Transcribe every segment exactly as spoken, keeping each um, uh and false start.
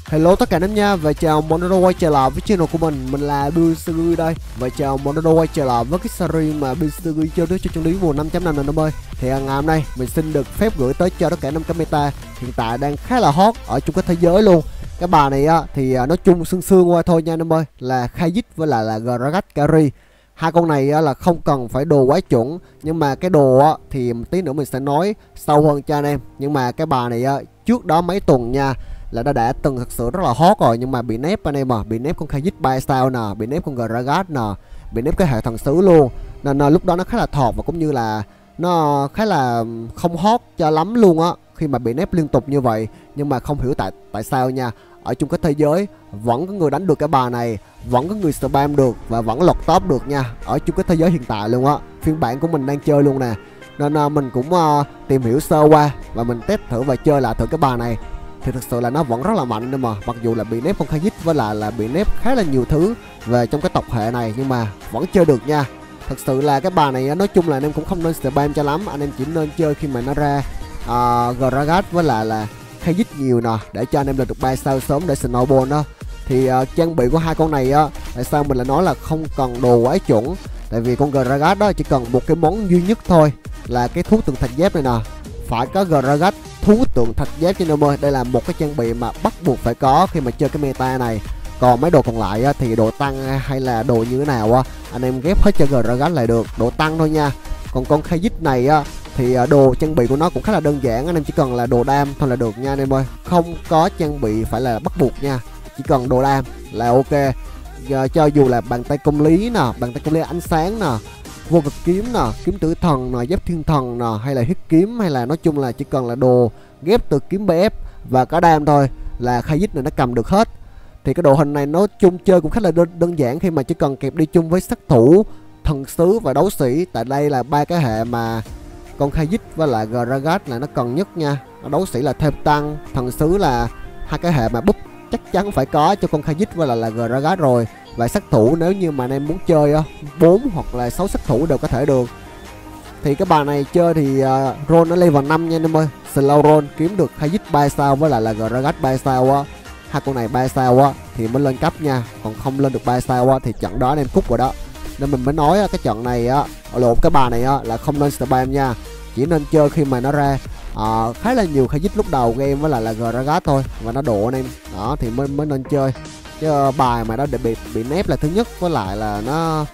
Hello tất cả anh em nha, và chào Monero quay trở lại với channel của mình. Mình là Billsugui đây, và chào Monero quay trở lại với cái series mà Billsugui chơi trước cho chân lý mùa năm chấm năm này anh ơi. Thì ngày hôm nay mình xin được phép gửi tới cho tất cả năm cái meta hiện tại đang khá là hot ở chung cái thế giới luôn. Cái bà này á thì nói chung xương xương qua thôi nha anh em ơi, là Khayit với lại là Gragas Carry. Hai con này á, là không cần phải đồ quá chuẩn, nhưng mà cái đồ á, thì một tí nữa mình sẽ nói sâu hơn cho anh em. Nhưng mà cái bà này á, trước đó mấy tuần nha là nó đã từng thật sự rất là hot rồi, nhưng mà bị nép anh em à, bị nép con Khayit ba sao nè, bị nép con Gragas nè, bị nép cái hệ thần sứ luôn, nên à, lúc đó nó khá là thọt và cũng như là nó khá là không hot cho lắm luôn á khi mà bị nép liên tục như vậy. Nhưng mà không hiểu tại tại sao nha, ở chung cái thế giới vẫn có người đánh được cái bà này, vẫn có người spam được và vẫn lọt top được nha, ở chung cái thế giới hiện tại luôn á, phiên bản của mình đang chơi luôn nè. Nên uh, mình cũng uh, tìm hiểu sơ qua và mình test thử và chơi lại thử cái bà này, thì thực sự là nó vẫn rất là mạnh nữa mà. Mặc dù là bị nép con Khayit với lại là bị nép khá là nhiều thứ về trong cái tộc hệ này, nhưng mà vẫn chơi được nha. Thật sự là cái bà này nói chung là anh em cũng không nên spam cho lắm, anh em chỉ nên chơi khi mà nó ra uh, Gragas với lại là Khayit nhiều nè, để cho anh em lên được ba sao sớm để snowball đó. Thì uh, trang bị của hai con này á, tại sao mình lại nói là không cần đồ quá chuẩn, tại vì con Gragas đó chỉ cần một cái món duy nhất thôi, là cái thú tượng thạch giáp này nè. Phải có Gragas thú tượng thạch giáp cho anh em ơi, đây là một cái trang bị mà bắt buộc phải có khi mà chơi cái meta này. Còn mấy đồ còn lại á, thì đồ tăng hay là đồ như thế nào á, anh em ghép hết cho Gragas lại được, đồ tăng thôi nha. Còn con Khayit này á thì đồ trang bị của nó cũng khá là đơn giản, anh em chỉ cần là đồ đam thôi là được nha anh em ơi, không có trang bị phải là bắt buộc nha, chỉ cần đồ đam là ok. Giờ, cho dù là bàn tay công lý nè, bàn tay công lý ánh sáng nè, vô cực kiếm nè, kiếm tử thần nè, giáp thiên thần nè, hay là huyết kiếm, hay là nói chung là chỉ cần là đồ ghép từ kiếm bê ép và có đam thôi là Khayit này nó cầm được hết. Thì cái đồ hình này nói chung chơi cũng khá là đơn, đơn giản khi mà chỉ cần kẹp đi chung với sát thủ, thần sứ và đấu sĩ. Tại đây là ba cái hệ mà con Khayit với lại Gragas là nó cần nhất nha. Đấu sĩ là thêm tăng, thần sứ là hai cái hệ mà búp chắc chắn phải có cho con Khayit với lại là Gragas rồi. Và sát thủ nếu như mà anh em muốn chơi bốn hoặc là sáu sát thủ đều có thể được. Thì cái bà này chơi thì uh, roll nó level năm nha anh em ơi, slow roll kiếm được Khayit ba sao với lại là Gragas ba sao á, hai con này ba sao á thì mới lên cấp nha, còn không lên được ba sao á thì trận đó anh em cút rồi đó. Nên mình mới nói cái trận này á, lộn cái bà này á là không nên spam nha, chỉ nên chơi khi mà nó ra uh, khá là nhiều Khayit lúc đầu game với lại là Gragas thôi và nó độ anh em đó thì mới mới nên chơi. Chứ bài mà nó để bị bị nép là thứ nhất, với lại là nó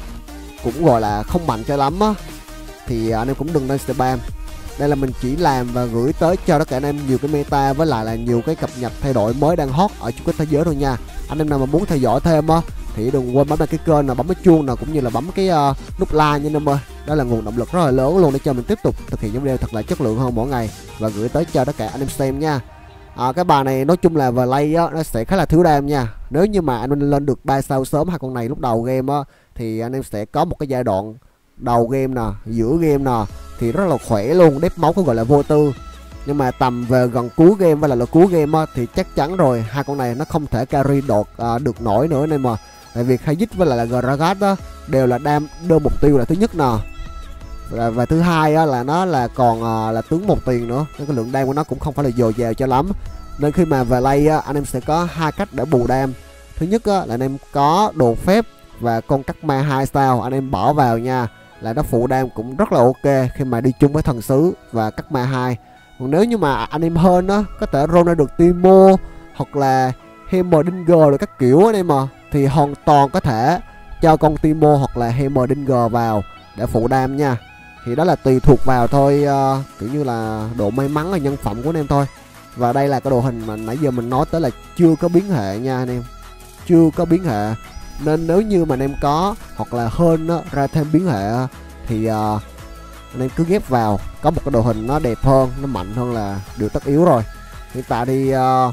cũng gọi là không mạnh cho lắm á, thì anh em cũng đừng nên spam. Đây là mình chỉ làm và gửi tới cho tất cả anh em nhiều cái meta với lại là nhiều cái cập nhật thay đổi mới đang hot ở chung cái thế giới thôi nha. Anh em nào mà muốn theo dõi thêm á thì đừng quên bấm đăng ký kênh, là bấm cái chuông nào cũng như là bấm cái uh, nút like nha anh em ơi. Đó là nguồn động lực rất là lớn luôn để cho mình tiếp tục thực hiện những video thật là chất lượng hơn mỗi ngày và gửi tới cho tất cả anh em xem nha. À, cái bà này nói chung là play á nó sẽ khá là thiếu đam nha. Nếu như mà anh lên được ba sao sớm hai con này lúc đầu game á thì anh em sẽ có một cái giai đoạn đầu game nè, giữa game nè thì rất là khỏe luôn, đép máu có gọi là vô tư. Nhưng mà tầm về gần cuối game và là, là cuối game á, thì chắc chắn rồi hai con này nó không thể carry đột à, được nổi nữa nên mà. Tại vì Khayit với lại là Gragas đó đều là đam đơn mục tiêu là thứ nhất nè, và, và thứ hai á, là nó là còn à, là tướng một tiền nữa, nên cái lượng đam của nó cũng không phải là dồi dào cho lắm. Nên khi mà về lay á, anh em sẽ có hai cách để bù đam. Thứ nhất á, là anh em có đồ phép và con cắt ma hai sao anh em bỏ vào nha, là nó phụ đam cũng rất là ok khi mà đi chung với thần sứ và cắt ma hai. Còn nếu như mà anh em hơn á có thể roll ra được Timo hoặc là Heimerdinger rồi các kiểu anh em mà, thì hoàn toàn có thể cho con Timo hoặc là Heimerdinger vào để phụ đam nha. Thì đó là tùy thuộc vào thôi, uh, kiểu như là độ may mắn và nhân phẩm của anh em thôi. Và đây là cái đồ hình mà nãy giờ mình nói tới là chưa có biến hệ nha anh em, chưa có biến hệ. Nên nếu như mà anh em có hoặc là hơn đó, ra thêm biến hệ thì uh, anh em cứ ghép vào, có một cái đồ hình nó đẹp hơn, nó mạnh hơn là điều tất yếu rồi. Hiện tại thì uh,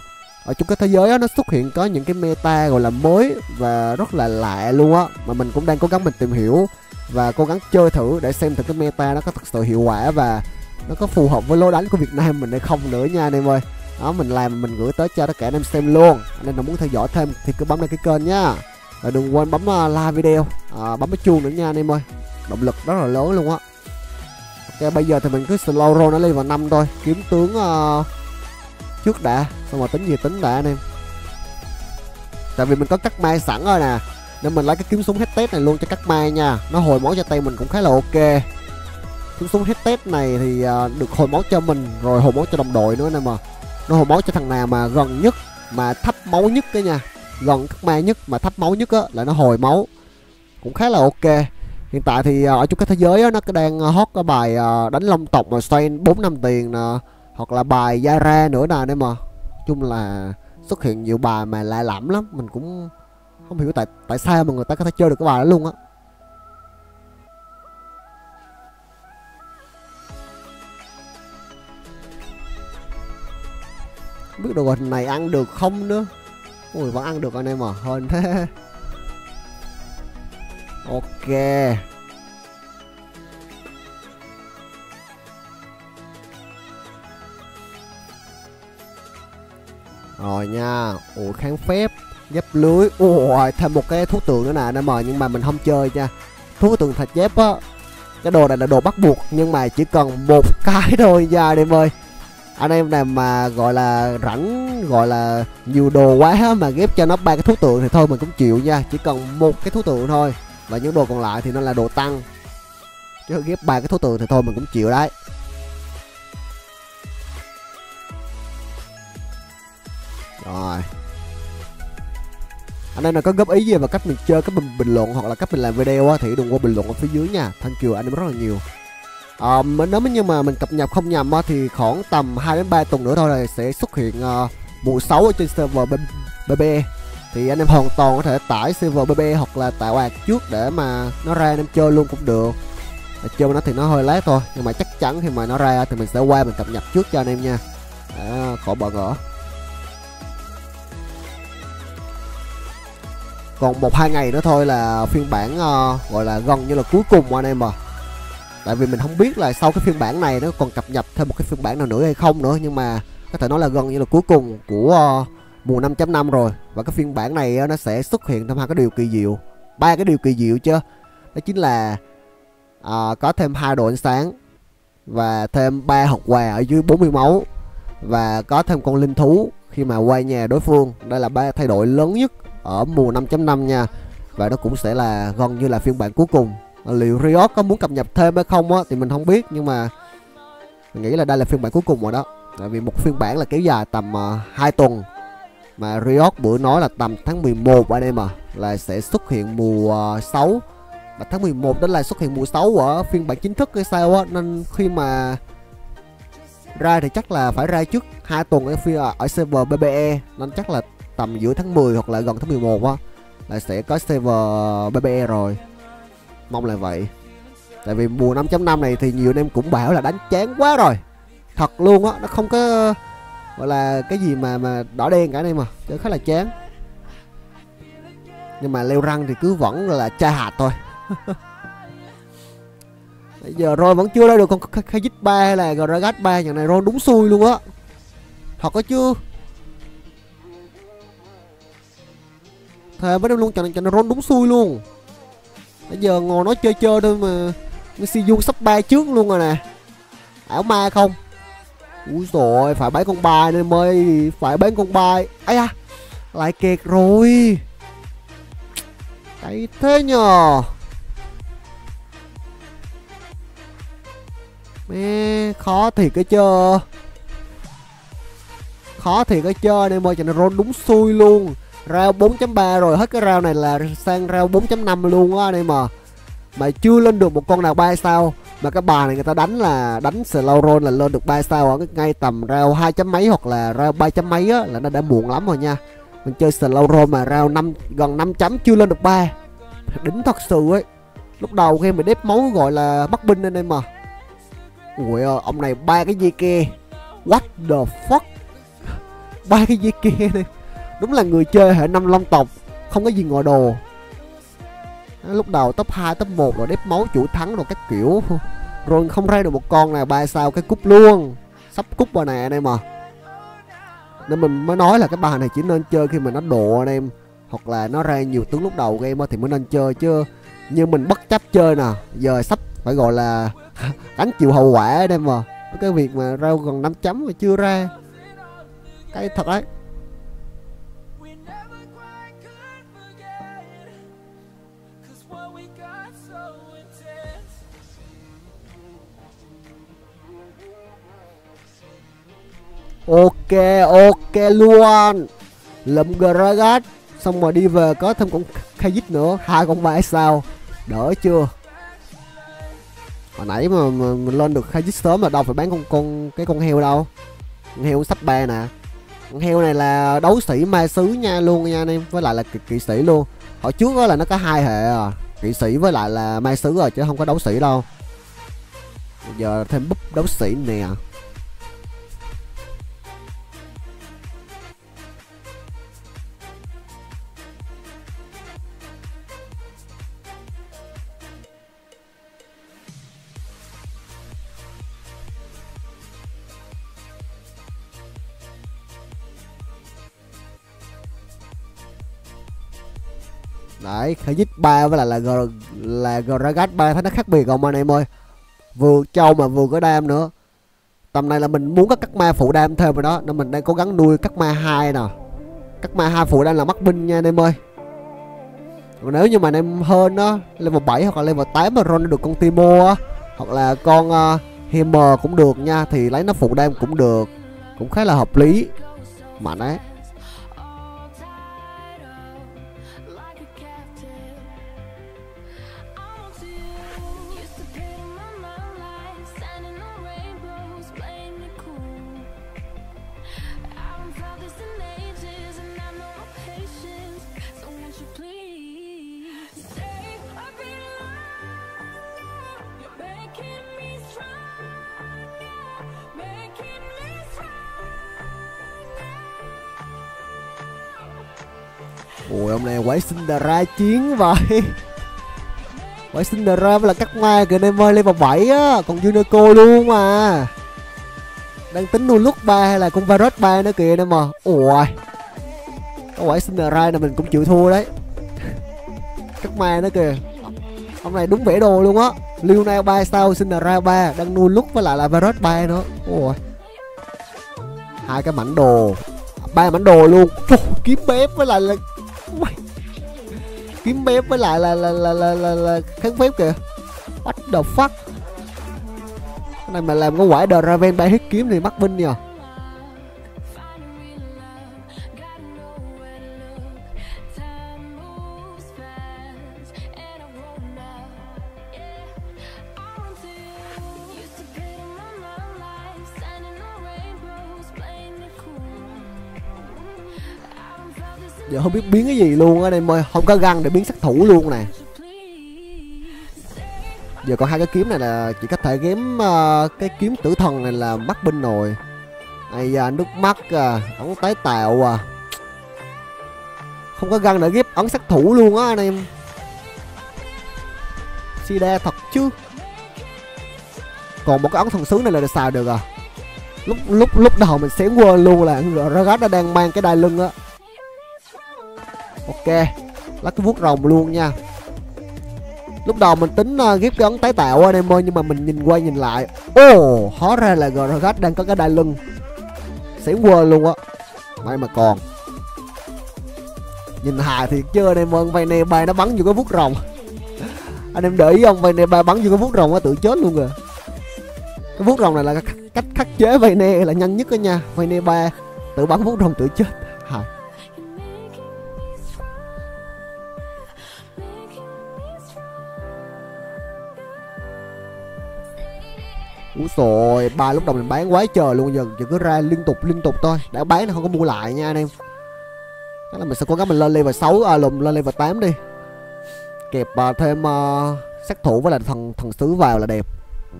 ở trong cái thế giới đó, nó xuất hiện có những cái meta gọi là mới và rất là lạ luôn á, mà mình cũng đang cố gắng mình tìm hiểu và cố gắng chơi thử để xem thử cái meta nó có thật sự hiệu quả và nó có phù hợp với lối đánh của Việt Nam mình hay không nữa nha anh em ơi. Đó, mình làm mình gửi tới cho tất cả anh em xem luôn. Anh em nào muốn theo dõi thêm thì cứ bấm đăng ký kênh nhá. Và đừng quên bấm uh, like video, à, bấm cái chuông nữa nha anh em ơi, động lực rất là lớn luôn á. Ok, bây giờ thì mình cứ slow roll nó lên vào năm thôi, kiếm tướng uh, trước đã, xong rồi tính gì tính đã anh em. Tại vì mình có cắt ma sẵn rồi nè, nên mình lấy cái kiếm súng headset này luôn cho cắt ma nha. Nó hồi máu cho tay mình cũng khá là ok. Kiếm súng headset này thì uh, được hồi máu cho mình, rồi hồi máu cho đồng đội nữa nè mà. Nó hồi máu cho thằng nào mà gần nhất, mà thấp máu nhất cái nha. Gần cắt ma nhất mà thấp máu nhất á là nó hồi máu. Cũng khá là ok. Hiện tại thì uh, ở chung cái thế giới á, nó đang hot cái bài uh, đánh long tộc mà xoay bốn năm tiền nè, hoặc là bài Yara nữa nè. Nên mà chung là xuất hiện nhiều bài mà lạ lẫm lắm. Mình cũng không hiểu tại tại sao mà người ta có thể chơi được cái bài đó luôn á. Không biết đồ hình này ăn được không nữa. Ui vẫn ăn được anh em à, hên thế. Ok. Rồi nha. Ủa kháng phép, ghép lưới. Ủa thêm một cái thú tượng nữa nè anh em ơi, nhưng mà mình không chơi nha. Thú tượng thạch dép á, cái đồ này là đồ bắt buộc, nhưng mà chỉ cần một cái thôi nha anh em ơi. Anh em nào mà gọi là rảnh, gọi là nhiều đồ quá mà ghép cho nó ba cái thú tượng thì thôi mình cũng chịu nha. Chỉ cần một cái thú tượng thôi, và những đồ còn lại thì nó là đồ tăng. Chứ ghép ba cái thú tượng thì thôi mình cũng chịu đấy. Rồi. Anh em nào có góp ý gì về cách mình chơi, cách mình bình luận hoặc là cách mình làm video á, thì đừng quên bình luận ở phía dưới nha. Thank you anh em rất là nhiều. À, nếu như mà mình cập nhật không nhầm á, thì khoảng tầm hai đến ba tuần nữa thôi là sẽ xuất hiện uh, mùa sáu ở trên server bê bê. Thì anh em hoàn toàn có thể tải server bê bê hoặc là tạo ạc trước để mà nó ra anh em chơi luôn cũng được. Chơi nó thì nó hơi lát thôi, nhưng mà chắc chắn khi mà nó ra thì mình sẽ qua mình cập nhật trước cho anh em nha. À, khỏi bận ở. Còn một hai ngày nữa thôi là phiên bản uh, gọi là gần như là cuối cùng anh em à. Tại vì mình không biết là sau cái phiên bản này nó còn cập nhật thêm một cái phiên bản nào nữa hay không nữa, nhưng mà có thể nói là gần như là cuối cùng của uh, mùa năm chấm năm rồi. Và cái phiên bản này uh, nó sẽ xuất hiện thêm hai cái điều kỳ diệu, ba cái điều kỳ diệu chứ. Đó chính là uh, có thêm hai độ ánh sáng, và thêm ba hộp quà ở dưới bốn mươi máu, và có thêm con linh thú khi mà qua nhà đối phương. Đây là ba thay đổi lớn nhất ở mùa năm chấm năm nha. Và nó cũng sẽ là gần như là phiên bản cuối cùng. Liệu Riot có muốn cập nhật thêm hay không á thì mình không biết, nhưng mà mình nghĩ là đây là phiên bản cuối cùng rồi đó. Tại vì một phiên bản là kéo dài tầm uh, hai tuần, mà Riot bữa nói là tầm tháng mười một anh em à, là sẽ xuất hiện mùa uh, sáu. Và tháng mười một đó là xuất hiện mùa sáu ở phiên bản chính thức hay sao á, nên khi mà ra thì chắc là phải ra trước hai tuần ở phía ở server bê bê e, nên chắc là tầm giữa tháng mười hoặc là gần tháng mười một á là sẽ có server bê bê e rồi. Mong là vậy. Tại vì mùa năm chấm năm này thì nhiều anh em cũng bảo là đánh chán quá rồi. Thật luôn á, nó không có gọi là cái gì mà mà đỏ đen cả anh em à, chơi khá là chán. Nhưng mà leo răng thì cứ vẫn là chai hạt thôi. Bây giờ rồi vẫn chưa ra được con Khayit ba hay là Gragas ba, nhà này Ron đúng xui luôn á. Thật có chưa? Thề với em luôn, trận này trận này Ron đúng xui luôn. Bây giờ ngồi nói chơi chơi thôi mà Messi du sắp ba trước luôn rồi nè. Ảo ma không? Úi rồi phải bán con bài nên mới phải bán con bài. Ây da, lại kẹt rồi. Cái thế nhờ. Mẹ khó thiệt cái chưa. Khó thiệt cái chơi nên mời trận này Ron đúng xui luôn. Round bốn chấm ba rồi, hết cái round này là sang round bốn chấm năm luôn á anh em à. Mà chưa lên được một con nào ba sao. Mà cái bài này người ta đánh là đánh slow roll là lên được ba sao ở ngay tầm round hai chấm mấy hoặc là round ba chấm mấy á, là nó đã muộn lắm rồi nha. Mình chơi slow roll mà round năm gần năm chấm chưa lên được ba. Đỉnh thật sự ấy. Lúc đầu khi mình đép máu gọi là bắt binh anh em mà. Ui ơi, ông này ba cái dây kia. What the fuck. Ba cái dây kia này. Đúng là người chơi hệ năm long tộc, không có gì ngoài đồ. Lúc đầu top hai, top một rồi đép máu chủ thắng rồi các kiểu. Rồi không ra được một con nào ba sao cái cúp luôn. Sắp cúp rồi nè anh em à. Nên mình mới nói là cái bài này chỉ nên chơi khi mà nó độ anh em, hoặc là nó ra nhiều tướng lúc đầu game thì mới nên chơi. Chứ như mình bất chấp chơi nè, giờ sắp phải gọi là gánh chịu hậu quả anh em à. Cái việc mà ra gần năm chấm mà chưa ra, cái thật đấy. Ok, ok luôn. Lụm Gragas. Xong rồi đi về có thêm con Khayit nữa. Hai con ba sao. Đỡ chưa? Hồi nãy mà, mà mình lên được Khayit sớm là đâu phải bán con con cái con heo đâu. Con heo sắp ba nè. Con heo này là đấu sĩ ma sứ nha luôn nha anh em. Với lại là kỵ, kỵ sĩ luôn. Hồi trước đó là nó có hai hệ à. Kỵ sĩ với lại là ma sứ rồi chứ không có đấu sĩ đâu. Bây giờ thêm búp đấu sĩ nè. Đấy, Khayit ba với lại là G, là Gragas ba thấy nó khác biệt không anh em ơi. Vừa trâu mà vừa có đam nữa. Tầm này là mình muốn có các ma phụ đam thêm rồi đó, nên mình đang cố gắng nuôi các ma hai nè. Các ma hai phụ đam là mắc binh nha anh em ơi. Còn nếu như mà anh em hơn á, level bảy hoặc là level tám mà roll được con Timo á, hoặc là con uh, Hammer cũng được nha, thì lấy nó phụ đam cũng được, cũng khá là hợp lý. Mạnh đấy. Ui ông này quái Syndra chiến vậy. Quái Syndra với là các ma kìa anh em ơi, level bảy á, còn Unico luôn mà. Đang tính nuôi lúc ba hay là con Varus ba nữa kìa anh em mà. Ui có quái Syndra này mình cũng chịu thua đấy. Các ma nữa kìa. Ông này đúng vẽ đồ luôn á. Leonel ba sao, Syndra ba, đang nuôi lúc với lại là Varus ba nữa. Ui hai cái mảnh đồ, ba mảnh đồ luôn. Ủa, kiếm bếp với lại là kiếm bếp với lại là là là là, là, là kháng phép kìa. What the fuck. Cái này mà làm cái quả Draven ba hit kiếm thì mắc binh nhờ. Giờ không biết biến cái gì luôn á anh em ơi, không có găng để biến sát thủ luôn nè. Giờ còn hai cái kiếm này là chỉ có thể ghém uh, cái kiếm tử thần này là mắc binh rồi. Này da nước mắt à, ấn tái tạo à. Không có găng để ghép ấn sát thủ luôn á anh em. Sida thật chứ. Còn một cái ấn thần sứ này là xài được à. Lúc lúc lúc đầu mình xém quên luôn là Gragas đã đang mang cái đai lưng á. Ok, lắc cái vuốt rồng luôn nha. Lúc đầu mình tính uh, ghép cái ấn tái tạo anh em ơi, nhưng mà mình nhìn qua nhìn lại, ồ, oh, hóa ra là Gragas đang có cái đai lưng. Xém quên luôn á. May mà còn. Nhìn hài thiệt chứ anh em ơi, Vayne bay nó bắn vô cái vuốt rồng. Anh em để ý không, Vayne bay bắn vô cái vuốt rồng nó tự chết luôn rồi. Cái vuốt rồng này là cách khắc chế Vayne là nhanh nhất đó nha. Vayne ba tự bắn vuốt rồng tự chết. Hài. Úi rồi, ba lúc đầu mình bán quá trời luôn, giờ chỉ cứ ra liên tục liên tục thôi. Đã bán nó không có mua lại nha anh em. Đó là mình sẽ cố gắng mình lên level sáu, à lùm lên level tám đi. Kẹp uh, thêm uh, sát thủ với lại thần thần sứ vào là đẹp.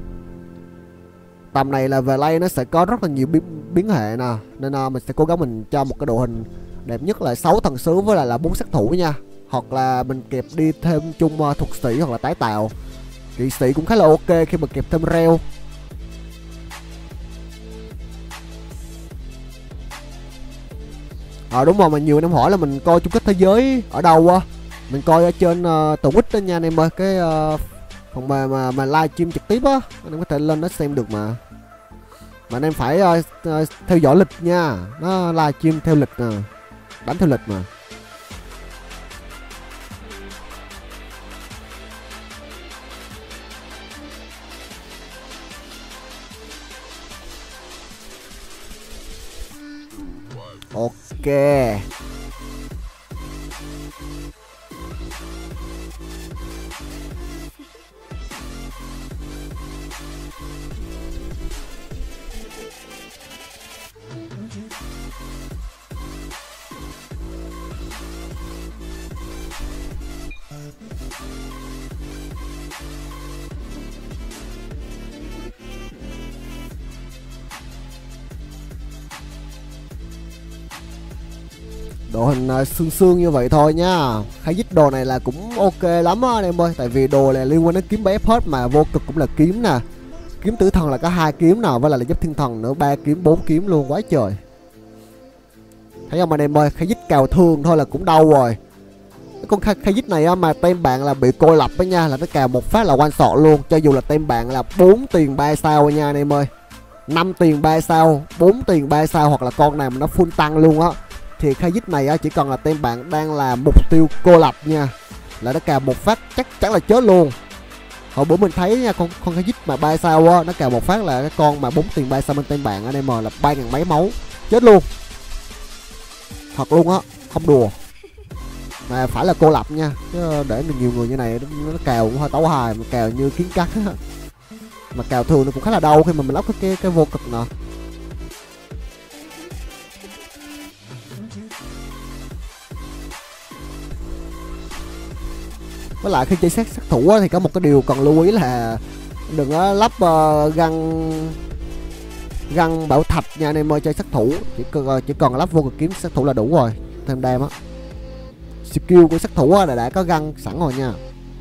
Tầm này là về lane nó sẽ có rất là nhiều biến, biến hệ nè, nên uh, mình sẽ cố gắng mình cho một cái đội hình đẹp nhất là sáu thần sứ với lại là bốn sát thủ nha. Hoặc là mình kẹp đi thêm chung uh, thuật sĩ hoặc là tái tạo. Kỵ sĩ cũng khá là ok khi mà kẹp thêm reo. Ờ à, đúng rồi, mà nhiều anh em hỏi là mình coi chung kết thế giới ở đâu á. Mình coi ở trên uh, tờ quýt đó nha anh em ơi. Cái uh, phần mà mà mà live stream trực tiếp á, anh em có thể lên nó xem được mà. Mà anh em phải uh, uh, theo dõi lịch nha. Nó live stream theo lịch nè, đánh theo lịch mà. Ok. Độ hình uh, xương xương như vậy thôi nhá. Khai dít đồ này là cũng ok lắm á anh em ơi. Tại vì đồ này liên quan đến kiếm bé hết, mà vô cực cũng là kiếm nè, kiếm tử thần là có hai kiếm nào, với lại là giúp thiên thần nữa, ba kiếm bốn kiếm luôn, quá trời. Thấy không anh em ơi, khai dít cào thường thôi là cũng đau rồi. Cái con khai, khai dít này á, mà tem bạn là bị cô lập á nha, là nó cào một phát là one shot luôn. Cho dù là tem bạn là bốn tiền ba sao nha anh em ơi, năm tiền ba sao, bốn tiền ba sao, hoặc là con này mà nó full tăng luôn á, thì khai dít này á, chỉ cần là tem bạn đang là mục tiêu cô lập nha, là nó cào một phát chắc chắn là chết luôn. Hồi bữa mình thấy nha, con con khai dít mà ba sao á, nó cào một phát là cái con mà bốn tiền ba sao bên tem bạn anh em ơi, là ba ngàn mấy máu, chết luôn. Thật luôn á, không đùa. Mà phải là cô lập nha, chứ để được nhiều người như này nó cào cũng hơi tấu hài, mà cào như kiến cắt á. Mà cào thường nó cũng khá là đau khi mà mình lóc cái cái, cái vô cực nè. Với lại khi chơi sát sát thủ á, thì có một cái điều cần lưu ý là đừng có lắp uh, găng găng bảo thạch nha anh em ơi. Chơi sát thủ chỉ cần chỉ cần lắp vô cực kiếm sát thủ là đủ rồi, thêm đam á. Skill của sát thủ á, là đã có găng sẵn rồi nha.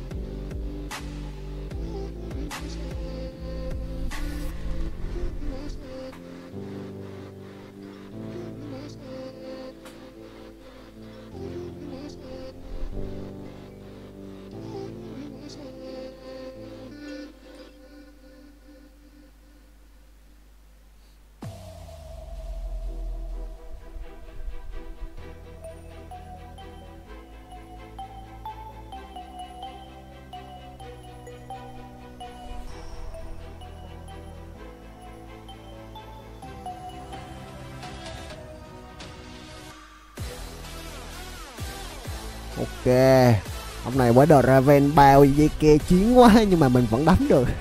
Ok, ông này với Draven bao dây ke chiến quá, nhưng mà mình vẫn đánh được.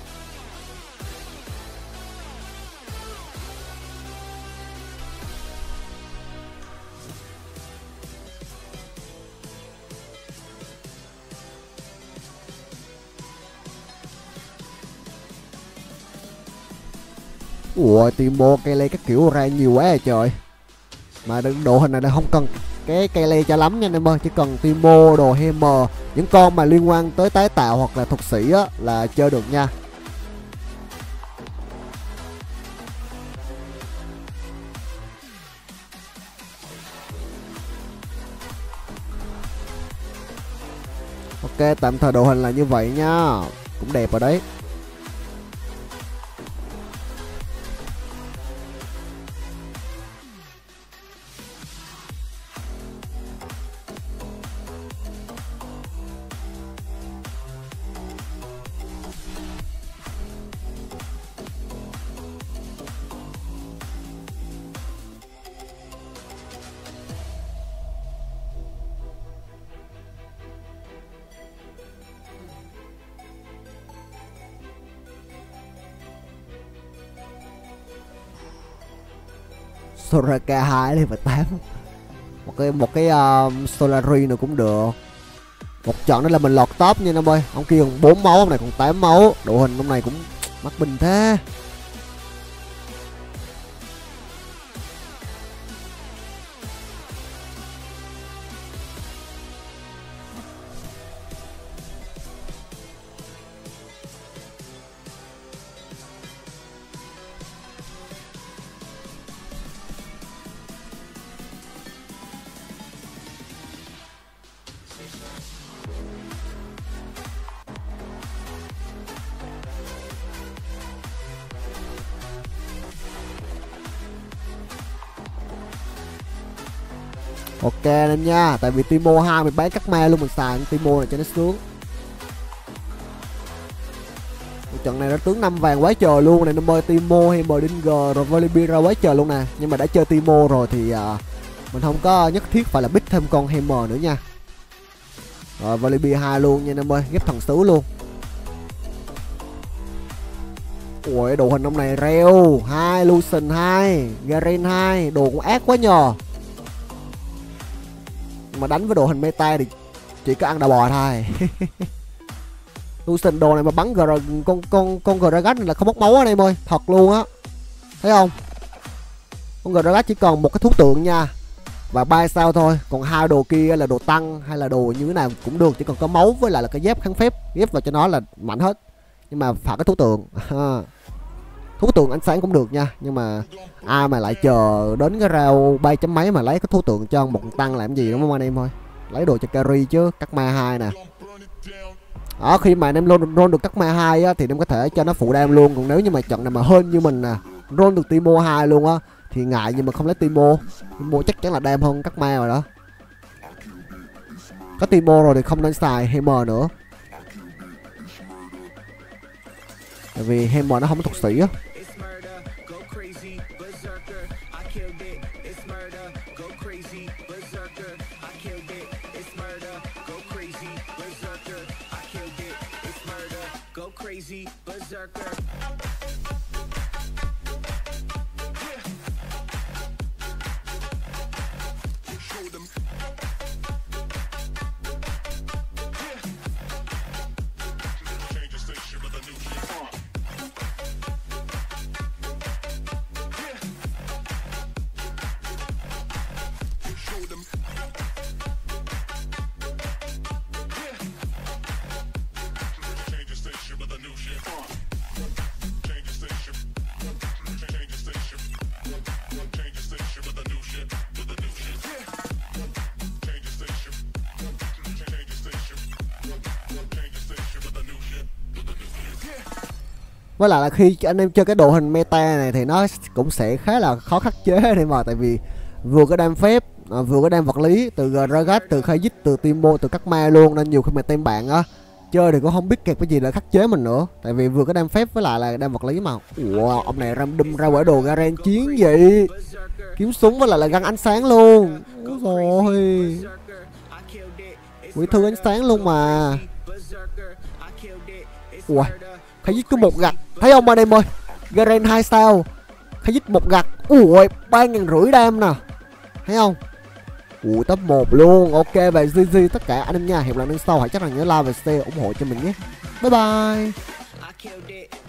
Ủa, Timo cây lê các kiểu ra nhiều quá à trời. Mà độ hình này là không cần cái cây lê cho lắm nha anh em ơi, chỉ cần Timo, đồ Hammer, những con mà liên quan tới tái tạo hoặc là thuật sĩ á là chơi được nha. Ok, tạm thời độ hình là như vậy nha, cũng đẹp rồi đấy. Soraka hai level tám. Một cái một cái uh, Solari nữa cũng được. Một trận đó là mình lọt top nha anh em ơi. Ông kia còn bốn máu, ông này còn tám máu. Độ hình ông này cũng mắc bình thế. Ok anh em nha, tại vì Timo hai mình bán cắt ma luôn, mình xài Timo này cho nó sướng. trận này nó tướng năm vàng quá trời luôn này nó ơi. Timo hay Mdinger rồi Volibear ra quá trời luôn nè. Nhưng mà đã chơi Timo rồi thì uh, mình không có nhất thiết phải là bích thêm con Hammer nữa nha. Rồi Volibear hai luôn nha em ơi, ghép thần sứ luôn. Ui đồ hình ông này reo hai, Lucian hai, Garen hai, đồ cũng ác quá nhờ. Mà đánh với đồ hình meta thì chỉ có ăn đà bò thôi. Lucian đồ này mà bắn gr con con con Gragas này là không mất máu anh em ơi, thật luôn á. Thấy không? Con Gragas chỉ còn một cái thú tượng nha. Và ba sao thôi, còn hai đồ kia là đồ tăng hay là đồ như thế nào cũng được, chỉ cần có máu với lại là cái dép kháng phép ghép vào cho nó là mạnh hết. Nhưng mà phải cái thú tượng. Thú tượng ánh sáng cũng được nha, nhưng mà ai mà lại chờ đến cái rau bay chấm mấy mà lấy cái thú tượng cho một tăng làm gì đúng không anh em ơi. Lấy đồ cho carry chứ, cắt ma hai nè. Đó, khi mà anh em roll, roll được cắt ma hai á, thì em có thể cho nó phụ đam luôn. Còn nếu như mà trận này mà hơn như mình nè, roll được Timo hai luôn á thì ngại nhưng mà không lấy Timo. Timo chắc chắn là đam hơn cắt ma rồi đó. Có Timo rồi thì không nên xài Hammer nữa. Tại vì Hammer nó không có thuộc sĩ á. Với lại là khi anh em chơi cái đồ hình meta này thì nó cũng sẽ khá là khó khắc chế đây mà. Tại vì vừa có đam phép, à, vừa có đam vật lý từ Gragas, từ Khayzit, từ Timo, từ các ma luôn. Nên nhiều khi mà team bạn á chơi thì cũng không biết kẹp cái gì để khắc chế mình nữa. Tại vì vừa có đam phép với lại là đam vật lý mà. Ủa, ông này ram đâm ra quả đồ Garen chiến vậy. Kiếm súng với lại là găng ánh sáng luôn. Rồi quỷ thư ánh sáng luôn mà. Ủa, Khayzit cứ một gặt, thấy không anh em ơi. Garen hai sao, Khayzit một gặt. Ui, ba ngàn rưỡi đam nè. Thấy không? Ui, top một luôn. Ok và giê giê tất cả anh em nha. Hẹn gặp lại lần sau, hãy chắc là nhớ like và share ủng hộ cho mình nhé. Bye bye.